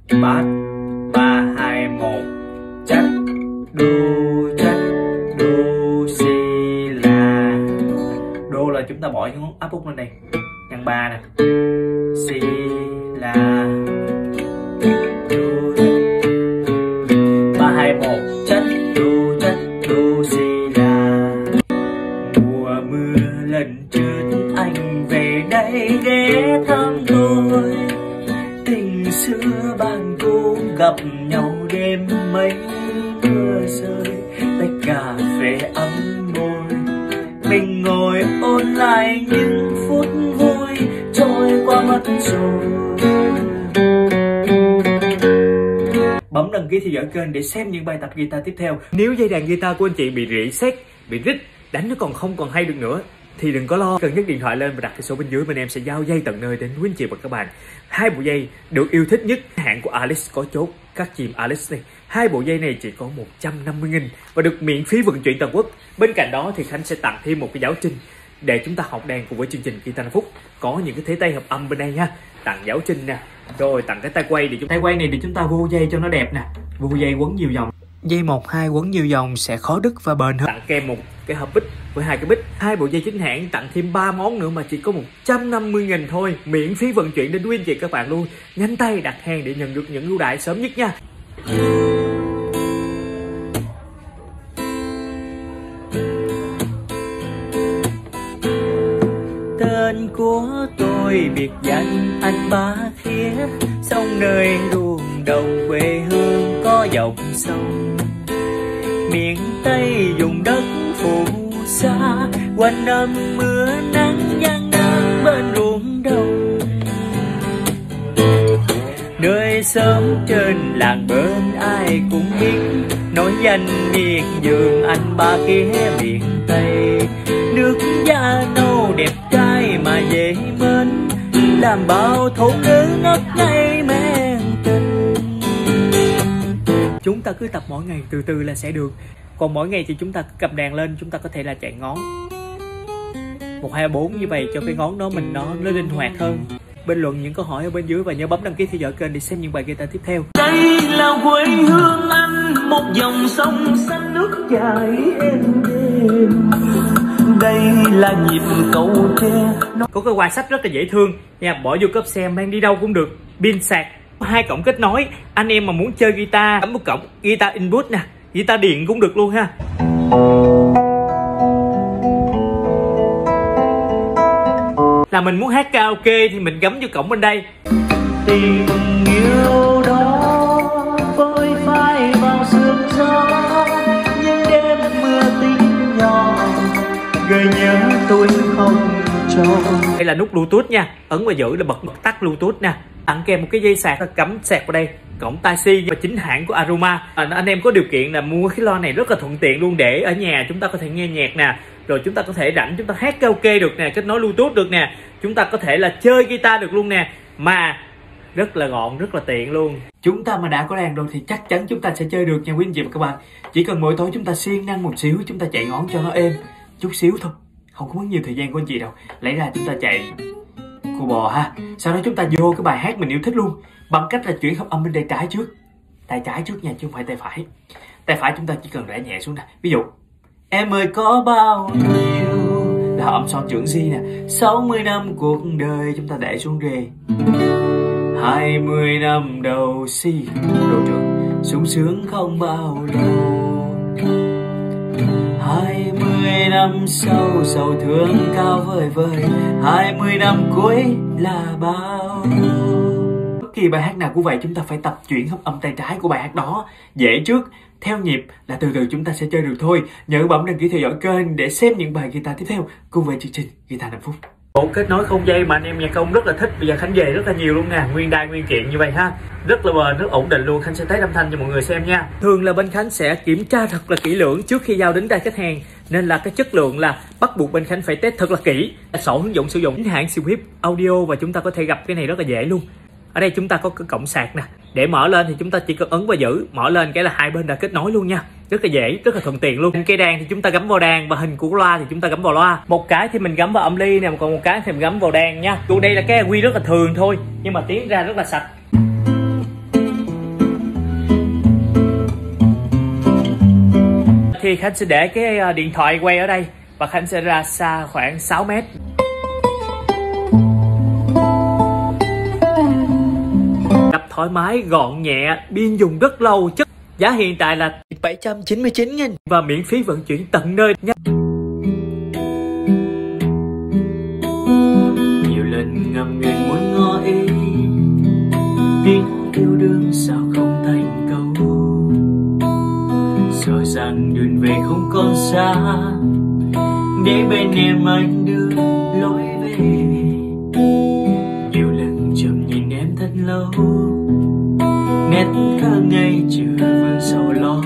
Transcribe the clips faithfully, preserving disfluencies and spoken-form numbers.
Bát ba hai một chắc đô chắc đô si la. Đô là chúng ta bỏ cái ngón áp út lên đây, nhân ba nè, si la đô ba hai một chắc đô chắc đô si la. Mùa mưa lần trước anh về đây để thăm tôi, tình xưa bạn cũng gặp nhau đêm mấy mưa rơi, tách cà phê ấm môi, mình ngồi ôn lại những phút vui trôi qua mất rồi. Bấm đăng ký theo dõi kênh để xem những bài tập guitar tiếp theo. Nếu dây đàn guitar của anh chị bị rỉ sét, bị rít, đánh nó còn không còn hay được nữa thì đừng có lo, cần nhấc điện thoại lên và đặt cái số bên dưới, bên em sẽ giao dây tận nơi đến quý anh chị và các bạn. Hai bộ dây được yêu thích nhất hãng của Alex có chốt các chìm Alex này. Hai bộ dây này chỉ có một trăm năm mươi nghìn và được miễn phí vận chuyển toàn quốc. Bên cạnh đó thì Khánh sẽ tặng thêm một cái giáo trình để chúng ta học đàn cùng với chương trình Guitar năm phút. Có những cái thế tay hợp âm bên đây nha, tặng giáo trình nè, rồi tặng cái tay quay để chúng tay quay này để chúng ta vô dây cho nó đẹp nè, vô dây quấn nhiều vòng. Dây một hai quấn nhiều vòng sẽ khó đứt và bền hơn. Tặng kèm một cái hộp bích với hai cái bích. Hai bộ dây chính hãng tặng thêm ba món nữa mà chỉ có một trăm năm mươi nghìn thôi, miễn phí vận chuyển đến quý anh chị các bạn luôn. Nhanh tay đặt hàng để nhận được những ưu đãi sớm nhất nha. Tên của tôi biệt danh anh Ba Khía, sông nơi ruộng đồng quê hương có dòng sông. Miền Tây vùng đất phù sa, quanh năm mưa nắng giăng nắng bên ruộng đồng. Nơi sớm trên làng bên ai cũng biết, nói danh miệt vườn anh Ba Khía miền Tây. Nước da nâu đẹp trai mà dễ mến, làm bao thổ nữ ngất ngây men tình. Chúng ta cứ tập mỗi ngày từ từ là sẽ được. Còn mỗi ngày thì chúng ta cầm đàn lên, chúng ta có thể là chạy ngón một hai bốn như vậy cho cái ngón đó mình nó nó linh hoạt hơn. Bình luận những câu hỏi ở bên dưới và nhớ bấm đăng ký theo dõi kênh để xem những bài guitar tiếp theo. Đây là quê hương anh, một dòng sông xanh nước chảy êm đềm. Đây là nhịp cầu tre. Có cái quạt sách rất là dễ thương nha, bỏ vô cốp xe mang đi đâu cũng được. Pin sạc, hai cổng kết nối. Anh em mà muốn chơi guitar, cắm một cổng guitar input nè, guitar điện cũng được luôn ha. Là mình muốn hát karaoke thì mình gắm vô cổng bên đây. Tình yêu đó phôi phai vào sương gió, những đêm mưa tinh nhỏ gợi nhớ tôi không cho. Đây là nút Bluetooth nha, ấn vào giữ là bật bật tắt Bluetooth nè. Tặng kèm một cái dây sạc, cắm sạc vào đây, cổng tai si và chính hãng của Aroma. À, anh em có điều kiện là mua cái loa này rất là thuận tiện luôn, để ở nhà chúng ta có thể nghe nhạc nè, rồi chúng ta có thể rảnh chúng ta hát karaoke được nè, kết nối Bluetooth được nè, chúng ta có thể là chơi guitar được luôn nè, mà rất là gọn, rất là tiện luôn. Chúng ta mà đã có đàn rồi thì chắc chắn chúng ta sẽ chơi được nha quý anh chị và các bạn. Chỉ cần mỗi tối chúng ta siêng năng một xíu, chúng ta chạy ngón cho nó êm chút xíu thôi, không có mất nhiều thời gian của anh chị đâu. Lấy ra chúng ta chạy cua bò ha, sau đó chúng ta vô cái bài hát mình yêu thích luôn, bằng cách là chuyển hợp âm bên tay trái trước, tay trái trước nha chứ không phải tay phải. Tay phải chúng ta chỉ cần đẩy nhẹ xuống nè, ví dụ em ơi có bao nhiêu là âm son trưởng G nè, sáu mươi năm cuộc đời chúng ta để xuống rê, hai mươi năm đầu C đồ trưởng sung sướng không bao lâu, hai mươi năm sau sầu thương cao vời vời, hai mươi năm cuối là bao. Bất kỳ bài hát nào cũng vậy, chúng ta phải tập chuyển hợp âm tay trái của bài hát đó dễ trước, theo nhịp là từ từ chúng ta sẽ chơi được thôi. Nhớ bấm đăng ký theo dõi kênh để xem những bài guitar tiếp theo cùng với chương trình Guitar năm phút. Bộ kết nối không dây mà anh em nhạc công rất là thích, bây giờ Khánh về rất là nhiều luôn nè, nguyên đai nguyên kiện như vậy ha, rất là bền, rất ổn định luôn. Khánh sẽ test âm thanh cho mọi người xem nha. Thường là bên Khánh sẽ kiểm tra thật là kỹ lưỡng trước khi giao đến tay khách hàng, nên là cái chất lượng là bắt buộc bên Khánh phải test thật là kỹ. Sổ hướng dẫn sử dụng chính hãng siêu hiếp audio và chúng ta có thể gặp cái này rất là dễ luôn. Ở đây chúng ta có cái cổng sạc nè, để mở lên thì chúng ta chỉ cần ấn và giữ, mở lên cái là hai bên đã kết nối luôn nha, rất là dễ, rất là thuận tiện luôn. Cây đàn thì chúng ta gắm vào đàn và hình của loa thì chúng ta gắm vào loa. Một cái thì mình gắm vào âm ly nè, còn một cái thì mình gắm vào đàn nha. Luôn đây là cái quy rất là thường thôi, nhưng mà tiếng ra rất là sạch. thì Khánh sẽ để cái điện thoại quay ở đây và Khánh sẽ ra xa khoảng sáu mét. Đập thoải mái, gọn nhẹ, pin dùng rất lâu, chất giá hiện tại là bảy trăm chín mươi chín nghìn và miễn phí vận chuyển tận nơi nhé. Nhiều lần ngậm ngùi muốn ngỏ ý, tiếng yêu đương sao không thành câu, sợ rằng đường về không còn xa, để bên em anh đưa lối về. Nhiều lần chậm nhìn em thật lâu, nét thơ ngây chưa vương sầu lo,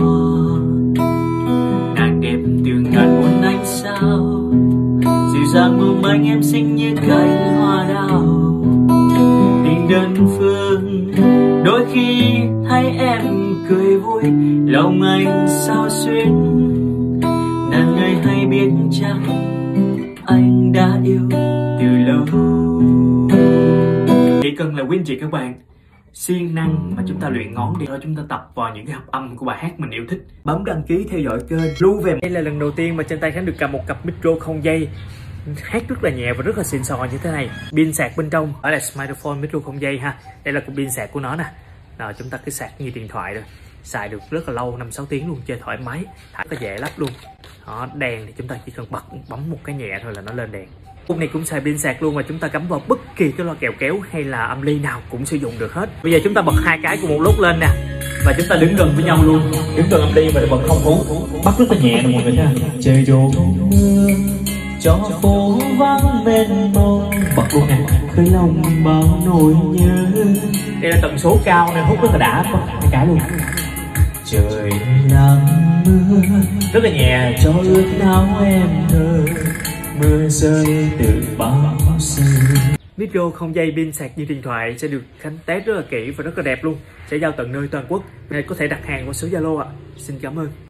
nàng đẹp từ ngàn muôn ánh sao, dịu dàng mong manh em xinh như cánh hoa đào. Tình đơn phương đôi khi thấy em cười vui, lòng anh sao xuyên, nàng ơi hay biết chăng anh đã yêu từ lâu. Chỉ cần là quý anh chị các bạn siêng năng mà chúng ta luyện ngón đi thôi, chúng ta tập vào những cái hợp âm của bài hát mình yêu thích. Bấm đăng ký theo dõi kênh, lưu về. Đây là lần đầu tiên mà trên tay Khánh được cầm một cặp micro không dây, hát rất là nhẹ và rất là xịn sò như thế này. Pin sạc bên trong đó là smartphone micro không dây ha. Đây là cục pin sạc của nó nè. Rồi chúng ta cứ sạc như điện thoại rồi, xài được rất là lâu, năm sáu tiếng luôn, chơi thoải mái, thả có dễ lắp luôn. Đó, đèn thì chúng ta chỉ cần bật bấm một cái nhẹ thôi là nó lên đèn. Cục này cũng xài pin sạc luôn, mà chúng ta cắm vào bất kỳ cái loa kèo kéo hay là âm ly nào cũng sử dụng được hết. Bây giờ chúng ta bật hai cái cùng một lúc lên nè, và chúng ta đứng gần với nhau luôn, đứng gần âm ly và bật không phú, bắt rất là nhẹ nè mọi người ha. Trời đổ mưa cho phố vắng mênh mông, Bật luôn nè, khơi lòng bao nỗi nhớ. đây là tần số cao nên hút rất là đã, hai cái luôn. Trời nắng mưa Rất là nhẹ, cho ướt áo em thơ, mưa rơi từ bao giờ. micro không dây pin sạc như điện thoại sẽ được Khánh test rất là kỹ và rất là đẹp luôn, sẽ giao tận nơi toàn quốc. Này có thể đặt hàng qua số Zalo ạ. Xin cảm ơn.